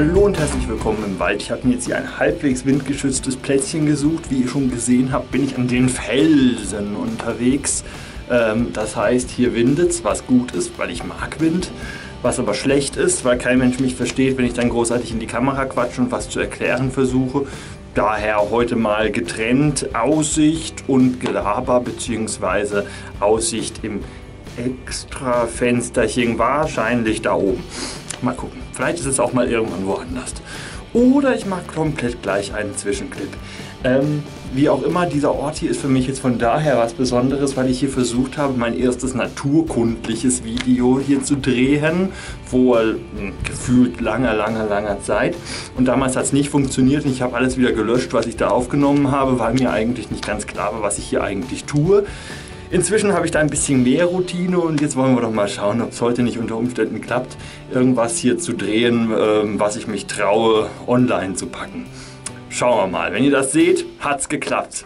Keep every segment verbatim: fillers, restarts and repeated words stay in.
Hallo und herzlich willkommen im Wald. Ich habe mir jetzt hier ein halbwegs windgeschütztes Plätzchen gesucht. Wie ihr schon gesehen habt, bin ich an den Felsen unterwegs. Ähm, das heißt, hier windet es, was gut ist, weil ich mag Wind. Was aber schlecht ist, weil kein Mensch mich versteht, wenn ich dann großartig in die Kamera quatsche und was zu erklären versuche. Daher heute mal getrennt Aussicht und Gelaber bzw. Aussicht im Extra-Fensterchen, wahrscheinlich da oben. Mal gucken, vielleicht ist es auch mal irgendwann woanders. Oder ich mache komplett gleich einen Zwischenclip. Ähm, wie auch immer, dieser Ort hier ist für mich jetzt von daher was Besonderes, weil ich hier versucht habe, mein erstes naturkundliches Video hier zu drehen, vor gefühlt langer, langer, langer Zeit. Und damals hat es nicht funktioniert und ich habe alles wieder gelöscht, was ich da aufgenommen habe, weil mir eigentlich nicht ganz klar war, was ich hier eigentlich tue. Inzwischen habe ich da ein bisschen mehr Routine und jetzt wollen wir doch mal schauen, ob es heute nicht unter Umständen klappt, irgendwas hier zu drehen, was ich mich traue, online zu packen. Schauen wir mal. Wenn ihr das seht, hat's geklappt.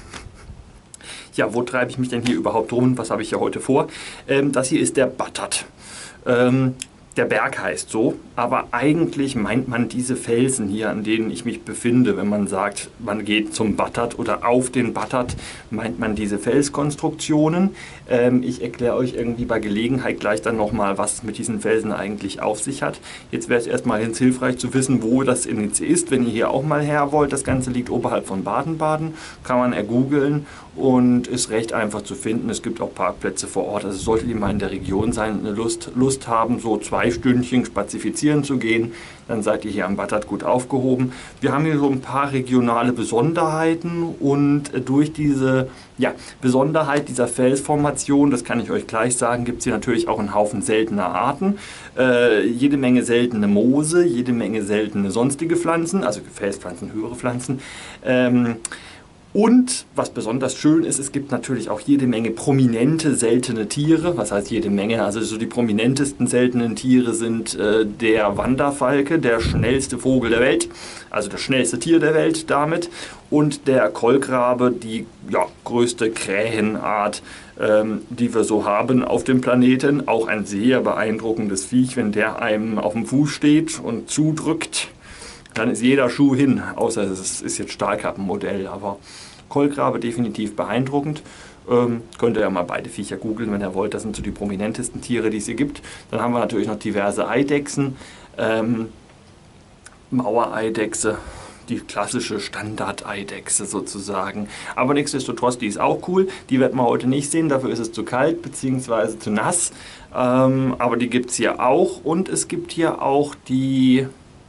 Ja, wo treibe ich mich denn hier überhaupt rum? Was habe ich hier heute vor? Ähm, das hier ist der Battert. Ähm, der Berg heißt so, aber eigentlich meint man diese Felsen hier, an denen ich mich befinde. Wenn man sagt, man geht zum Battert oder auf den Battert, meint man diese Felskonstruktionen. Ähm, ich erkläre euch irgendwie bei Gelegenheit gleich dann nochmal, was es mit diesen Felsen eigentlich auf sich hat. Jetzt wäre es erstmal ganz hilfreich zu wissen, wo das jetzt ist, wenn ihr hier auch mal her wollt. Das Ganze liegt oberhalb von Baden-Baden, kann man ergoogeln und ist recht einfach zu finden. Es gibt auch Parkplätze vor Ort, also solltet ihr mal in der Region sein, eine Lust, Lust haben, so zwei Stündchen spazifizieren zu gehen, dann seid ihr hier am Battert gut aufgehoben. Wir haben hier so ein paar regionale Besonderheiten und durch diese ja, Besonderheit dieser Felsformation, das kann ich euch gleich sagen, gibt es hier natürlich auch einen Haufen seltener Arten. Äh, jede Menge seltene Moose, jede Menge seltene sonstige Pflanzen, also Felspflanzen, höhere Pflanzen. Ähm, Und was besonders schön ist, es gibt natürlich auch jede Menge prominente, seltene Tiere. Was heißt jede Menge? Also so die prominentesten seltenen Tiere sind äh, der Wanderfalke, der schnellste Vogel der Welt, also das schnellste Tier der Welt damit. Und der Kolkrabe, die ja, größte Krähenart, ähm, die wir so haben auf dem Planeten. Auch ein sehr beeindruckendes Viech, wenn der einem auf dem Fuß steht und zudrückt. Dann ist jeder Schuh hin, außer es ist jetzt Stahlkappenmodell, aber Kolkrabe definitiv beeindruckend. Ähm, könnt ihr ja mal beide Viecher googeln, wenn ihr wollt. Das sind so die prominentesten Tiere, die es hier gibt. Dann haben wir natürlich noch diverse Eidechsen, ähm, Mauereidechse, die klassische Standardeidechse sozusagen. Aber nichtsdestotrotz, die ist auch cool. Die wird man heute nicht sehen, dafür ist es zu kalt bzw. zu nass. Ähm, aber die gibt es hier auch und es gibt hier auch die...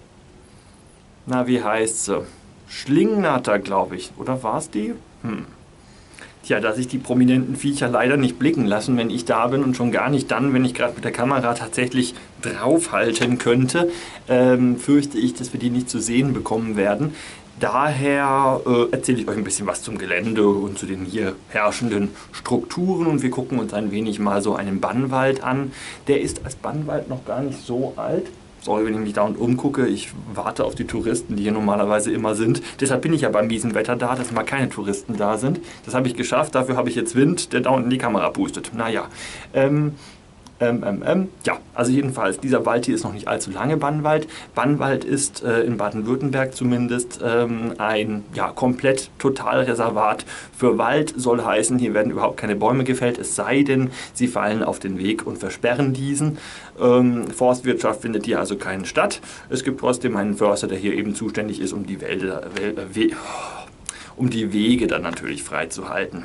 Na, wie heißt sie? Schlingnatter, glaube ich. Oder war es die? Hm. Tja, dass sich die prominenten Viecher leider nicht blicken lassen, wenn ich da bin und schon gar nicht dann, wenn ich gerade mit der Kamera tatsächlich draufhalten könnte, ähm, fürchte ich, dass wir die nicht zu sehen bekommen werden. Daher äh, erzähle ich euch ein bisschen was zum Gelände und zu den hier herrschenden Strukturen und wir gucken uns ein wenig mal so einen Bannwald an. Der ist als Bannwald noch gar nicht so alt. Sorry, wenn ich mich dauernd umgucke, ich warte auf die Touristen, die hier normalerweise immer sind. Deshalb bin ich ja beim miesen Wetter da, dass mal keine Touristen da sind. Das habe ich geschafft, dafür habe ich jetzt Wind, der dauernd in die Kamera pustet. Naja, ähm, ähm, ähm, ähm, ja, also jedenfalls, dieser Wald hier ist noch nicht allzu lange Bannwald. Bannwald ist äh, in Baden-Württemberg zumindest ähm, ein ja, komplett Totalreservat für Wald. Soll heißen, hier werden überhaupt keine Bäume gefällt, es sei denn, sie fallen auf den Weg und versperren diesen. Ähm, Forstwirtschaft findet hier also keine statt. Es gibt trotzdem einen Förster, der hier eben zuständig ist, um die Wälder, Wälder, We um die Wege dann natürlich freizuhalten.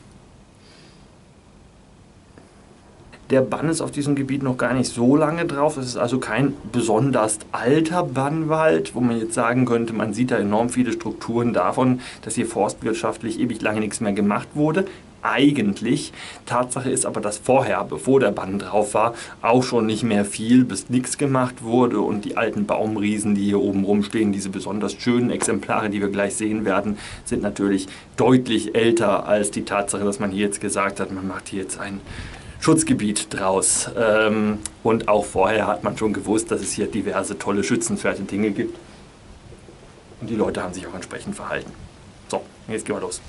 Der Bann ist auf diesem Gebiet noch gar nicht so lange drauf. Es ist also kein besonders alter Bannwald, wo man jetzt sagen könnte, man sieht da enorm viele Strukturen davon, dass hier forstwirtschaftlich ewig lange nichts mehr gemacht wurde. Eigentlich. Tatsache ist aber, dass vorher, bevor der Bann drauf war, auch schon nicht mehr viel bis nichts gemacht wurde und die alten Baumriesen, die hier oben rumstehen, diese besonders schönen Exemplare, die wir gleich sehen werden, sind natürlich deutlich älter als die Tatsache, dass man hier jetzt gesagt hat, man macht hier jetzt ein Schutzgebiet draus. Ähm, und auch vorher hat man schon gewusst, dass es hier diverse tolle schützenswerte Dinge gibt. Und die Leute haben sich auch entsprechend verhalten. So, jetzt gehen wir los.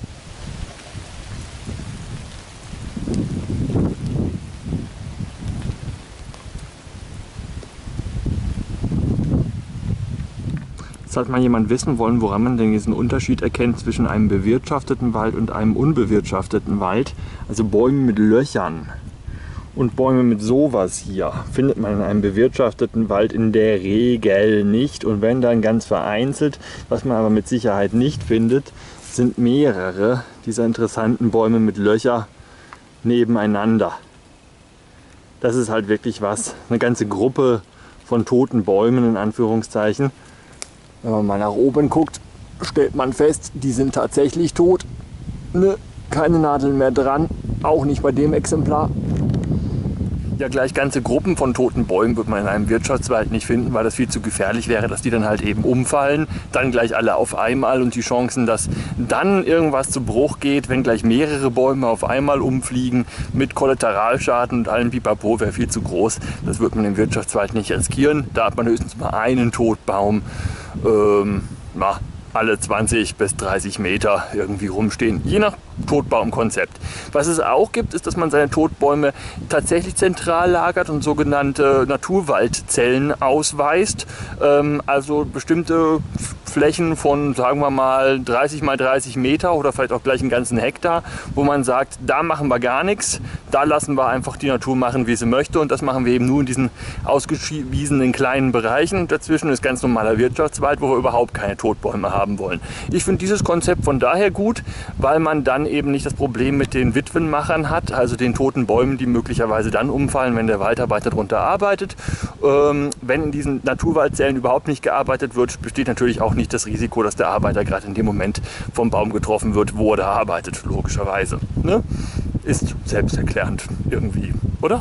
Es hat mal jemand wissen wollen, woran man denn diesen Unterschied erkennt zwischen einem bewirtschafteten Wald und einem unbewirtschafteten Wald. Also Bäume mit Löchern und Bäume mit sowas hier findet man in einem bewirtschafteten Wald in der Regel nicht. Und wenn dann ganz vereinzelt, was man aber mit Sicherheit nicht findet, sind mehrere dieser interessanten Bäume mit Löcher nebeneinander. Das ist halt wirklich was, eine ganze Gruppe von toten Bäumen in Anführungszeichen. Wenn man mal nach oben guckt, stellt man fest, die sind tatsächlich tot. Ne, keine Nadeln mehr dran, auch nicht bei dem Exemplar. Ja, gleich ganze Gruppen von toten Bäumen wird man in einem Wirtschaftswald nicht finden, weil das viel zu gefährlich wäre, dass die dann halt eben umfallen, dann gleich alle auf einmal und die Chancen, dass dann irgendwas zu Bruch geht, wenn gleich mehrere Bäume auf einmal umfliegen mit Kollateralschaden und allem Pipapo, wäre viel zu groß. Das wird man im Wirtschaftswald nicht riskieren. Da hat man höchstens mal einen Totbaum, ähm, na, alle zwanzig bis dreißig Meter irgendwie rumstehen, je nach Totbaumkonzept. Was es auch gibt, ist, dass man seine Totbäume tatsächlich zentral lagert und sogenannte Naturwaldzellen ausweist. Ähm, also bestimmte Flächen von, sagen wir mal, dreißig mal dreißig Meter oder vielleicht auch gleich einen ganzen Hektar, wo man sagt, da machen wir gar nichts, da lassen wir einfach die Natur machen, wie sie möchte, und das machen wir eben nur in diesen ausgewiesenen kleinen Bereichen. Und dazwischen ist ganz normaler Wirtschaftswald, wo wir überhaupt keine Totbäume haben wollen. Ich finde dieses Konzept von daher gut, weil man dann eben nicht das Problem mit den Witwenmachern hat, also den toten Bäumen, die möglicherweise dann umfallen, wenn der Waldarbeiter darunter arbeitet. Ähm, wenn in diesen Naturwaldzellen überhaupt nicht gearbeitet wird, besteht natürlich auch nicht das Risiko, dass der Arbeiter gerade in dem Moment vom Baum getroffen wird, wo er da arbeitet, logischerweise. Ne? Ist selbsterklärend irgendwie, oder?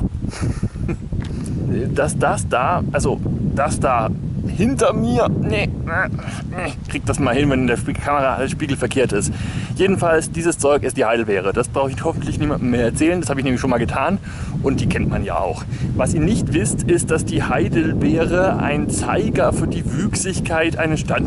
Dass das da, also das da hinter mir, nee, nee, kriegt das mal hin, wenn in der Kamera alles spiegelverkehrt ist. Jedenfalls, dieses Zeug ist die Heidelbeere. Das brauche ich hoffentlich niemandem mehr erzählen. Das habe ich nämlich schon mal getan und die kennt man ja auch. Was ihr nicht wisst, ist, dass die Heidelbeere ein Zeiger für die Wüchsigkeit eines Stand...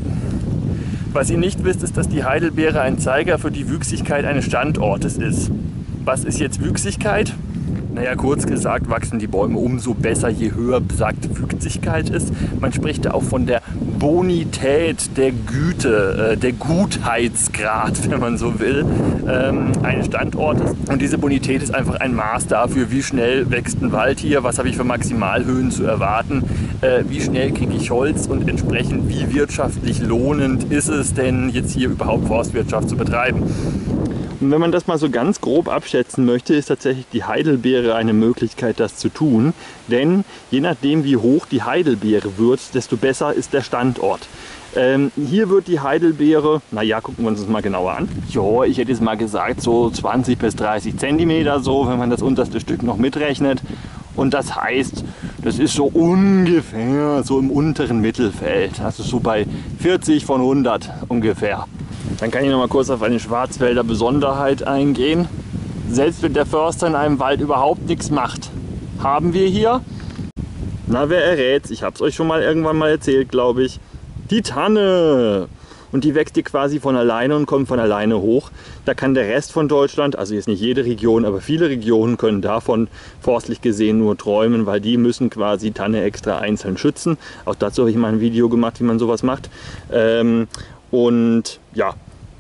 Was ihr nicht wisst, ist, dass die Heidelbeere ein Zeiger für die Wüchsigkeit eines Standortes ist. Was ist jetzt Wüchsigkeit? Naja, kurz gesagt, wachsen die Bäume umso besser, je höher besagte Wüchsigkeit ist. Man spricht da auch von der Bonität, der Güte, äh, der Gutheitsgrad, wenn man so will, ähm, eines Standortes. Und diese Bonität ist einfach ein Maß dafür, wie schnell wächst ein Wald hier, was habe ich für Maximalhöhen zu erwarten, äh, wie schnell kriege ich Holz und entsprechend wie wirtschaftlich lohnend ist es denn jetzt hier überhaupt Forstwirtschaft zu betreiben. Und wenn man das mal so ganz grob abschätzen möchte, ist tatsächlich die Heidelbeere eine Möglichkeit, das zu tun. Denn je nachdem, wie hoch die Heidelbeere wird, desto besser ist der Standort. Ähm, hier wird die Heidelbeere, naja, gucken wir uns das mal genauer an. Jo, ich hätte jetzt mal gesagt, so zwanzig bis dreißig Zentimeter, so, wenn man das unterste Stück noch mitrechnet. Und das heißt, das ist so ungefähr so im unteren Mittelfeld, also so bei vierzig von hundert ungefähr. Dann kann ich noch mal kurz auf eine Schwarzwälder Besonderheit eingehen. Selbst wenn der Förster in einem Wald überhaupt nichts macht, haben wir hier, na wer errät's, ich habe es euch schon mal irgendwann mal erzählt, glaube ich, die Tanne. Und die wächst hier quasi von alleine und kommt von alleine hoch. Da kann der Rest von Deutschland, also jetzt nicht jede Region, aber viele Regionen können davon forstlich gesehen nur träumen, weil die müssen quasi Tanne extra einzeln schützen. Auch dazu habe ich mal ein Video gemacht, wie man sowas macht. Ähm, und ja,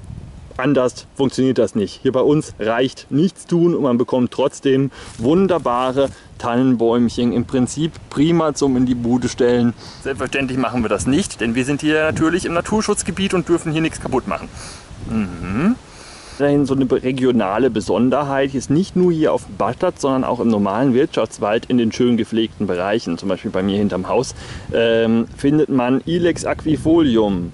anders funktioniert das nicht. Hier bei uns reicht nichts tun und man bekommt trotzdem wunderbare Tannenbäumchen, im Prinzip prima zum in die Bude stellen. Selbstverständlich machen wir das nicht, denn wir sind hier natürlich im Naturschutzgebiet und dürfen hier nichts kaputt machen. Mhm. Dahin so eine regionale Besonderheit ist nicht nur hier auf dem Badstadt, sondern auch im normalen Wirtschaftswald in den schön gepflegten Bereichen, zum Beispiel bei mir hinterm Haus, ähm, findet man Ilex aquifolium.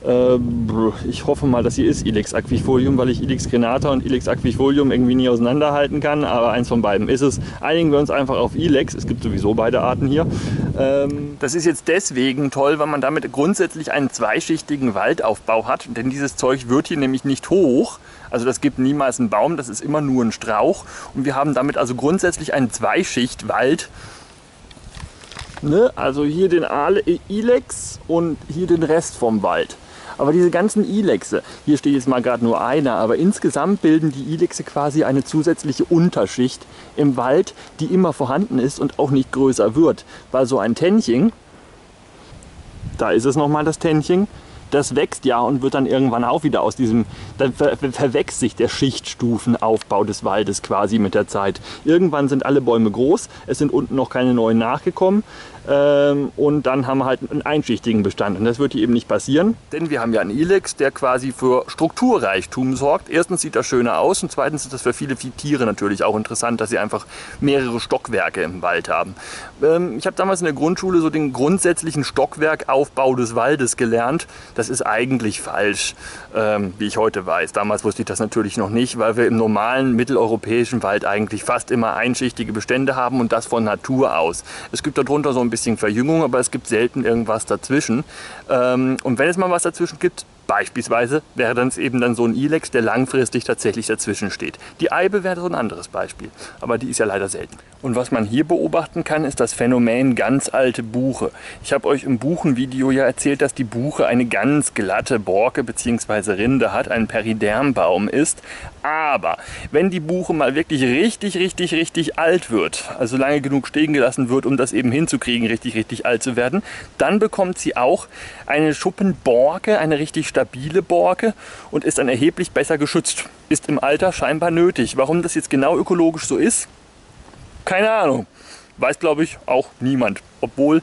Ich hoffe mal, dass hier ist Ilex aquifolium, weil ich Ilex crenata und Ilex aquifolium irgendwie nie auseinanderhalten kann, aber eins von beiden ist es. Einigen wir uns einfach auf Ilex, es gibt sowieso beide Arten hier. Das ist jetzt deswegen toll, weil man damit grundsätzlich einen zweischichtigen Waldaufbau hat, denn dieses Zeug wird hier nämlich nicht hoch. Also das gibt niemals einen Baum, das ist immer nur ein Strauch und wir haben damit also grundsätzlich einen Zweischichtwald. Ne? Also hier den Ilex und hier den Rest vom Wald. Aber diese ganzen Ilexe, hier steht jetzt mal gerade nur einer, aber insgesamt bilden die Ilexe quasi eine zusätzliche Unterschicht im Wald, die immer vorhanden ist und auch nicht größer wird. Weil so ein Tännchen, Da ist es nochmal das Tännchen. Das wächst ja und wird dann irgendwann auch wieder aus diesem, dann ver verwächst sich der Schichtstufenaufbau des Waldes quasi mit der Zeit. Irgendwann sind alle Bäume groß, es sind unten noch keine neuen nachgekommen ähm, und dann haben wir halt einen einschichtigen Bestand und das wird hier eben nicht passieren. Denn wir haben ja einen Ilex, der quasi für Strukturreichtum sorgt. Erstens sieht das schöner aus und zweitens ist das für viele, viele Tiere natürlich auch interessant, dass sie einfach mehrere Stockwerke im Wald haben. Ähm, ich habe damals in der Grundschule so den grundsätzlichen Stockwerkaufbau des Waldes gelernt. Das ist eigentlich falsch, ähm, wie ich heute weiß. Damals wusste ich das natürlich noch nicht, weil wir im normalen mitteleuropäischen Wald eigentlich fast immer einschichtige Bestände haben und das von Natur aus. Es gibt darunter so ein bisschen Verjüngung, aber es gibt selten irgendwas dazwischen. Ähm, und wenn es mal was dazwischen gibt, beispielsweise wäre dann eben dann so ein Ilex, der langfristig tatsächlich dazwischen steht. Die Eibe wäre so ein anderes Beispiel, aber die ist ja leider selten. Und was man hier beobachten kann, ist das Phänomen ganz alte Buche. Ich habe euch im Buchenvideo ja erzählt, dass die Buche eine ganz glatte Borke bzw. Rinde hat, ein Peridermbaum ist. Aber wenn die Buche mal wirklich richtig, richtig, richtig alt wird, also lange genug stehen gelassen wird, um das eben hinzukriegen, richtig, richtig alt zu werden, dann bekommt sie auch eine Schuppenborke, eine richtig stabile Borke und ist dann erheblich besser geschützt. Ist im Alter scheinbar nötig. Warum das jetzt genau ökologisch so ist, keine Ahnung. Weiß, glaube ich, auch niemand. Obwohl,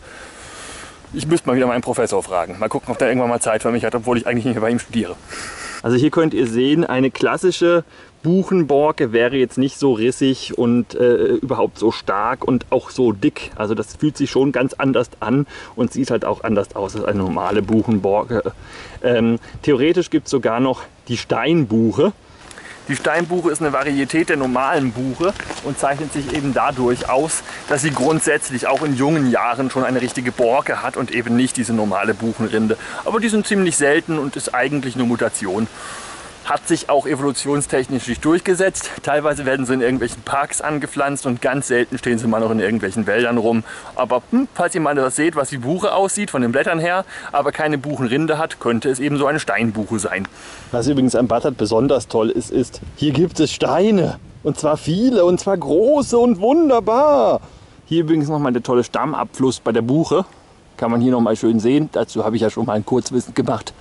ich müsste mal wieder meinen Professor fragen. Mal gucken, ob der irgendwann mal Zeit für mich hat, obwohl ich eigentlich nicht mehr bei ihm studiere. Also hier könnt ihr sehen, eine klassische Buchenborke wäre jetzt nicht so rissig und äh, überhaupt so stark und auch so dick. Also das fühlt sich schon ganz anders an und sieht halt auch anders aus als eine normale Buchenborke. Ähm, theoretisch gibt es sogar noch die Steinbuche. Die Steinbuche ist eine Varietät der normalen Buche und zeichnet sich eben dadurch aus, dass sie grundsätzlich auch in jungen Jahren schon eine richtige Borke hat und eben nicht diese normale Buchenrinde. Aber die sind ziemlich selten und ist eigentlich eine Mutation. Hat sich auch evolutionstechnisch nicht durchgesetzt. Teilweise werden sie in irgendwelchen Parks angepflanzt und ganz selten stehen sie mal noch in irgendwelchen Wäldern rum. Aber hm, falls ihr mal das seht, was die Buche aussieht von den Blättern her, aber keine Buchenrinde hat, könnte es eben so eine Steinbuche sein. Was übrigens am Battert besonders toll ist, ist, hier gibt es Steine. Und zwar viele und zwar große und wunderbar. Hier übrigens nochmal der tolle Stammabfluss bei der Buche. Kann man hier nochmal schön sehen. Dazu habe ich ja schon mal ein Kurzwissen gemacht.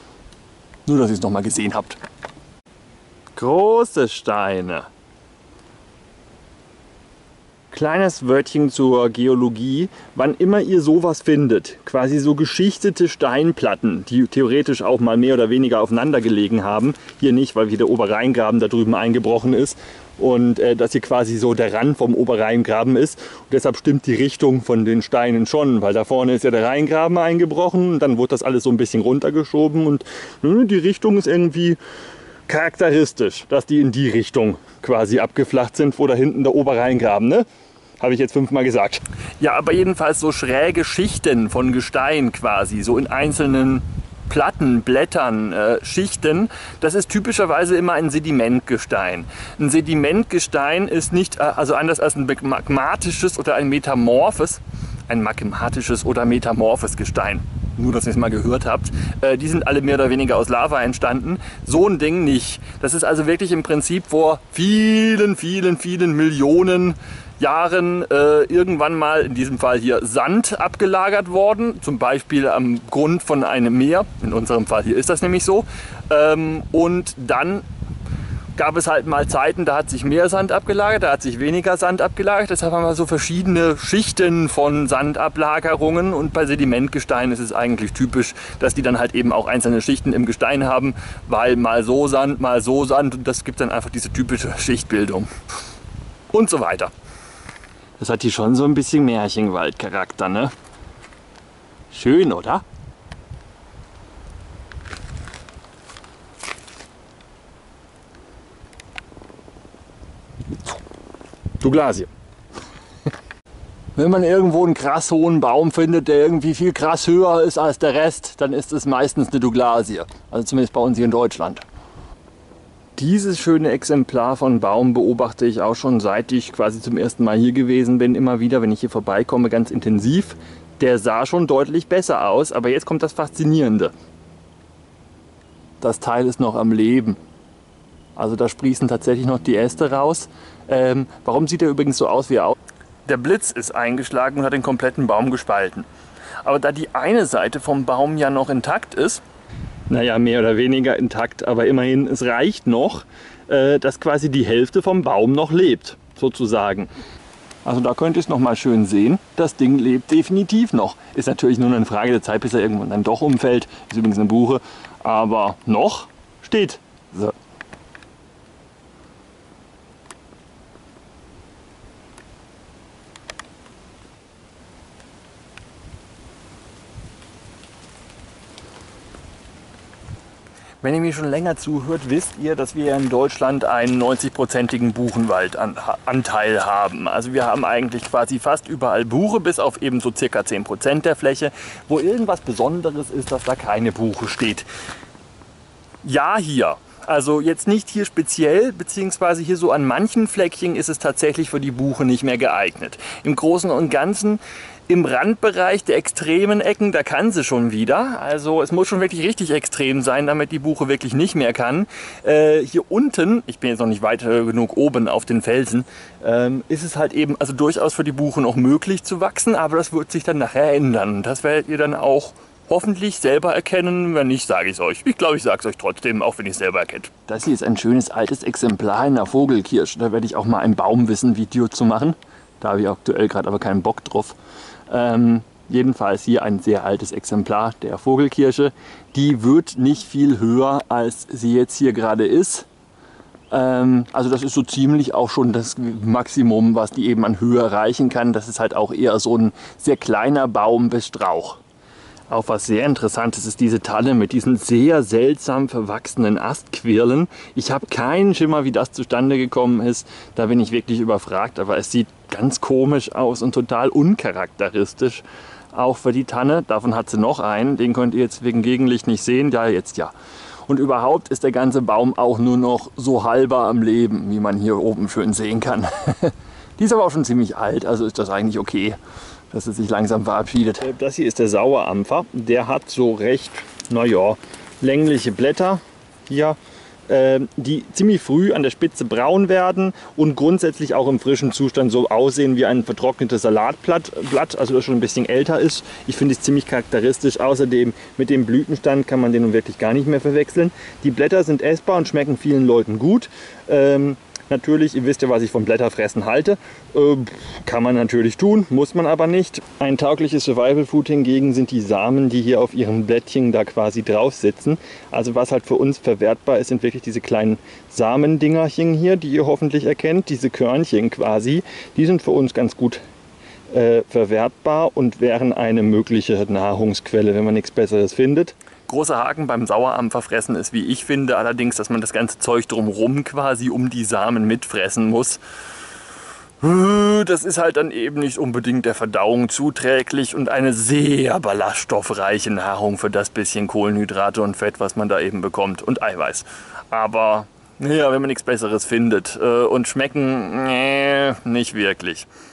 Nur, dass ihr es nochmal gesehen habt. Große Steine. Kleines Wörtchen zur Geologie. Wann immer ihr sowas findet, quasi so geschichtete Steinplatten, die theoretisch auch mal mehr oder weniger aufeinander gelegen haben, hier nicht, weil hier der Oberrheingraben da drüben eingebrochen ist und äh, dass hier quasi so der Rand vom Oberrheingraben ist. Und deshalb stimmt die Richtung von den Steinen schon, weil da vorne ist ja der Rheingraben eingebrochen und dann wurde das alles so ein bisschen runtergeschoben und äh, die Richtung ist irgendwie charakteristisch, dass die in die Richtung quasi abgeflacht sind, wo da hinten der Oberrheingraben, ne? Habe ich jetzt fünfmal gesagt. Ja, aber jedenfalls so schräge Schichten von Gestein quasi, so in einzelnen Platten, Blättern, äh, Schichten, das ist typischerweise immer ein Sedimentgestein. Ein Sedimentgestein ist nicht, äh, also anders als ein magmatisches oder ein metamorphes, ein magmatisches oder metamorphes Gestein. Nur, dass ihr es mal gehört habt. Äh, die sind alle mehr oder weniger aus Lava entstanden. So ein Ding nicht. Das ist also wirklich im Prinzip vor vielen, vielen, vielen Millionen Jahren äh, irgendwann mal, in diesem Fall hier, Sand abgelagert worden. Zum Beispiel am Grund von einem Meer. In unserem Fall hier ist das nämlich so. Ähm, und dann gab es halt mal Zeiten, da hat sich mehr Sand abgelagert, da hat sich weniger Sand abgelagert. Deshalb haben wir so verschiedene Schichten von Sandablagerungen. Und bei Sedimentgestein ist es eigentlich typisch, dass die dann halt eben auch einzelne Schichten im Gestein haben, weil mal so Sand, mal so Sand. Und das gibt dann einfach diese typische Schichtbildung. Und so weiter. Das hat hier schon so ein bisschen Märchenwaldcharakter, ne? Schön, oder? Douglasie. Wenn man irgendwo einen krass hohen Baum findet, der irgendwie viel krass höher ist als der Rest, dann ist es meistens eine Douglasie. Also zumindest bei uns hier in Deutschland. Dieses schöne Exemplar von Baum beobachte ich auch schon, seit ich quasi zum ersten Mal hier gewesen bin. Immer wieder, wenn ich hier vorbeikomme, ganz intensiv. Der sah schon deutlich besser aus, aber jetzt kommt das Faszinierende. Das Teil ist noch am Leben. Also da sprießen tatsächlich noch die Äste raus. Ähm, warum sieht er übrigens so aus, wie er aussieht? Der Blitz ist eingeschlagen und hat den kompletten Baum gespalten. Aber da die eine Seite vom Baum ja noch intakt ist, naja, mehr oder weniger intakt, aber immerhin, es reicht noch, äh, dass quasi die Hälfte vom Baum noch lebt, sozusagen. Also da könnt ihr es noch mal schön sehen. Das Ding lebt definitiv noch. Ist natürlich nur eine Frage der Zeit, bis er irgendwann dann doch umfällt. Ist übrigens eine Buche. Aber noch steht. So. Wenn ihr mir schon länger zuhört, wisst ihr, dass wir in Deutschland einen neunzig-prozentigen Buchenwaldanteil haben. Also wir haben eigentlich quasi fast überall Buche, bis auf eben so circa zehn Prozent der Fläche, wo irgendwas Besonderes ist, dass da keine Buche steht. Ja, hier. Also jetzt nicht hier speziell, beziehungsweise hier so an manchen Fleckchen ist es tatsächlich für die Buche nicht mehr geeignet. Im Großen und Ganzen im Randbereich der extremen Ecken, da kann sie schon wieder. Also es muss schon wirklich richtig extrem sein, damit die Buche wirklich nicht mehr kann. Äh, hier unten, ich bin jetzt noch nicht weit genug oben auf den Felsen, ähm, ist es halt eben also durchaus für die Buche noch möglich zu wachsen, aber das wird sich dann nachher ändern. Das werdet ihr dann auch hoffentlich selber erkennen. Wenn nicht, sage ich es euch. Ich glaube, ich sage es euch trotzdem, auch wenn ihr es selber erkennt. Das hier ist ein schönes altes Exemplar einer Vogelkirsche. Da werde ich auch mal ein Baumwissen-Video zu machen. Da habe ich aktuell gerade aber keinen Bock drauf. Ähm, jedenfalls hier ein sehr altes Exemplar der Vogelkirsche. Die wird nicht viel höher, als sie jetzt hier gerade ist. Ähm, also das ist so ziemlich auch schon das Maximum, was die eben an Höhe erreichen kann. Das ist halt auch eher so ein sehr kleiner Baum bis Strauch. Auch was sehr Interessantes ist diese Tanne mit diesen sehr seltsam verwachsenen Astquirlen. Ich habe keinen Schimmer, wie das zustande gekommen ist. Da bin ich wirklich überfragt, aber es sieht ganz komisch aus und total uncharakteristisch. Auch für die Tanne. Davon hat sie noch einen. Den könnt ihr jetzt wegen Gegenlicht nicht sehen. Ja, jetzt ja. Und überhaupt ist der ganze Baum auch nur noch so halber am Leben, wie man hier oben schön sehen kann. Die ist aber auch schon ziemlich alt, also ist das eigentlich okay, dass es sich langsam verabschiedet. Das hier ist der Sauerampfer. Der hat so recht, naja, längliche Blätter hier, äh, die ziemlich früh an der Spitze braun werden und grundsätzlich auch im frischen Zustand so aussehen wie ein vertrocknetes Salatblatt, Blatt, also das schon ein bisschen älter ist. Ich finde es ziemlich charakteristisch. Außerdem mit dem Blütenstand kann man den nun wirklich gar nicht mehr verwechseln. Die Blätter sind essbar und schmecken vielen Leuten gut. Ähm, Natürlich, ihr wisst ja, was ich vom Blätterfressen halte. Äh, kann man natürlich tun, muss man aber nicht. Ein taugliches Survival Food hingegen sind die Samen, die hier auf ihren Blättchen da quasi drauf sitzen. Also was halt für uns verwertbar ist, sind wirklich diese kleinen Samendingerchen hier, die ihr hoffentlich erkennt. Diese Körnchen quasi, die sind für uns ganz gut äh, verwertbar und wären eine mögliche Nahrungsquelle, wenn man nichts Besseres findet. Großer Haken beim Sauerampferfressen ist, wie ich finde, allerdings, dass man das ganze Zeug drumherum quasi um die Samen mitfressen muss. Das ist halt dann eben nicht unbedingt der Verdauung zuträglich und eine sehr ballaststoffreiche Nahrung für das bisschen Kohlenhydrate und Fett, was man da eben bekommt, und Eiweiß. Aber ja, wenn man nichts Besseres findet, und schmecken, nee, nicht wirklich.